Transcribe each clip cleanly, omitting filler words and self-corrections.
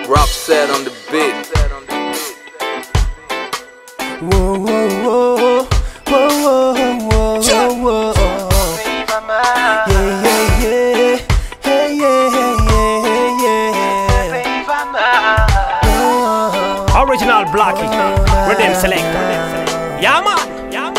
Rock set on the beat. Whoa, whoa, whoa, whoa, whoa, whoa, whoa. Yeah, yeah, yeah, hey, yeah, yeah, yeah. Original Blocky, Rhythm Selector. Yeah, man. Yeah.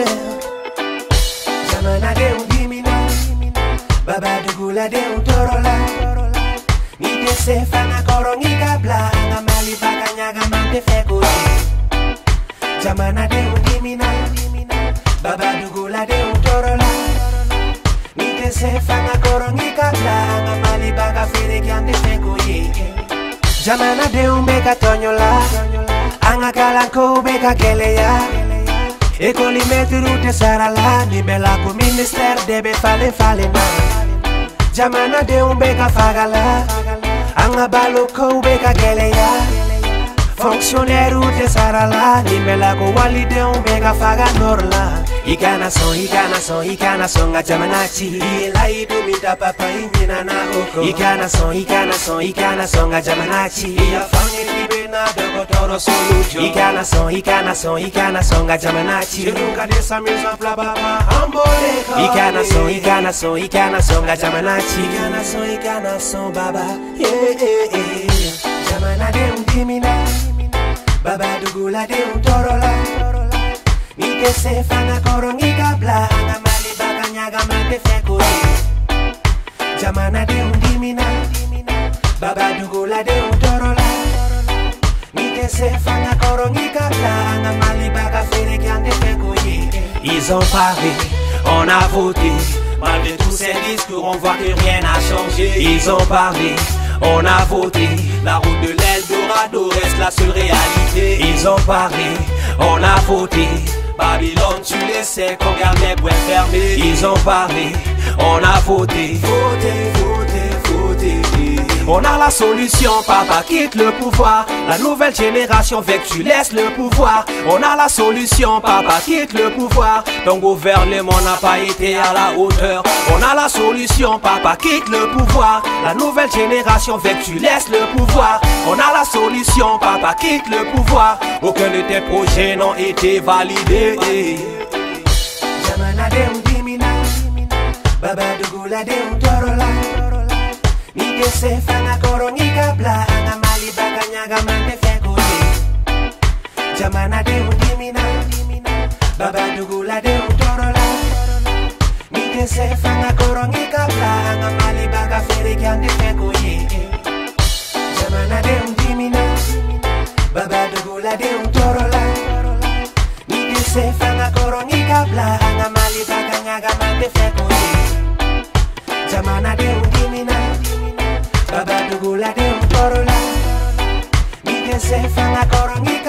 Jamana de undimina, baba dugula de utorola. Nite sefana korongi kabla, ngamali bakanyaga mante fekuri. Jamana de undimina, baba dugula de utorola. Nite sefana korongi kabla, ngamali baka fere kyande fekuri. Jamana de umbeka tonyola, anga kalanko beka keleya. Ekoli metrute sarala, ni bela ko ministère debe fale na. Jamana de umbeka fagala, anga balo ko beka keleya. Fonctionnaire ute sarala, ni bela ko wali de umbeka faga norla. Ikana son nga jamanachi. Ila idu mita papa injina na oko. Ikana son nga jamanachi. Iya fange tibe na dogo toro solution. Ikana son nga jamanachi. Chirunga de sa mise en place baba amboleko. Ikana son nga jamanachi. Ikana son baba. Jamana de undimina, baba dugula de untorola. Nite sefana korongi kabla, anga mali bakanyaga mante fekuri. Jamana de undimina, baba dugula de utorola. Nite sefana korongi kabla, anga mali baka fere kyande fekuri. Ils ont parlé, on a voté. Malgré tous ces discours, on voit que rien n'a changé. Ils ont parlé, on a voté. La route de l'Eldorado reste la seule réalité. Ils ont parlé, on a voté. Babylone, tu le sais, qu'on garde les poings fermés. Ils ont parlé, on a voté. On a la solution, papa quitte le pouvoir. La nouvelle génération veut que tu laisses le pouvoir. On a la solution, papa quitte le pouvoir. Ton gouvernement n'a pas été à la hauteur. On a la solution, papa quitte le pouvoir. La nouvelle génération veut que tu laisses le pouvoir. On a la solution, papa quitte le pouvoir. Aucun de tes projets n'ont été validés. Jamana de undimina, baba dugula de untorola. Nite sefana korongi kabla, anga mali bakanyaga mante fekuri. Jamana de undimina, baba dugula de untorola. Nite sefana korongi kabla, anga mali baka fere kyande fekuri. Jamana de undimina, baba dugula de untorola. Nite sefana korongi kabla, anga mali bakanyaga mante fekuri. Jamana de undimina, baba dugula de untorola. Nite sefana korongi